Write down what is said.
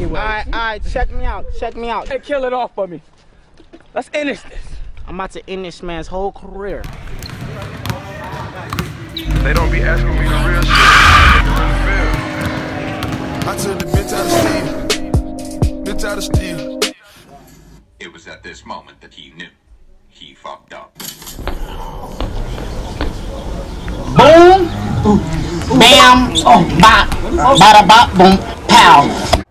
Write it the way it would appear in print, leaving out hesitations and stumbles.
anyway. Alright, check me out. Check me out. Hey, kill it off for me. Let's end this. I'm about to end this man's whole career. They don't be asking me the real shit. I took the bitch out of Steve. Bitch out of Steve. It was at this moment that he knew. He fucked up. Boom, bam, bop, bada bop, boom, pow.